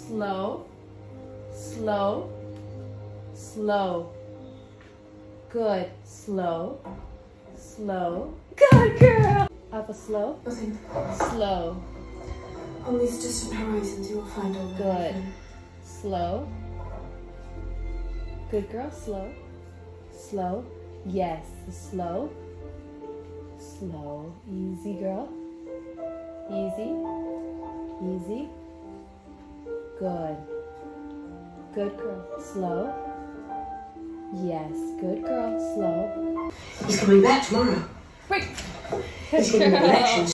Slow, slow, slow. Good. Slow, slow. Good girl. Up a slow. Nothing. Slow. On these distant horizons, you will find all. Good. Slow. Good girl. Slow. Slow. Yes. Slow. Slow. Easy, girl. Easy. Easy. Good. Good girl. Slow. Yes. Good girl. Slow. He's coming back tomorrow. Break. He's giving me lectures.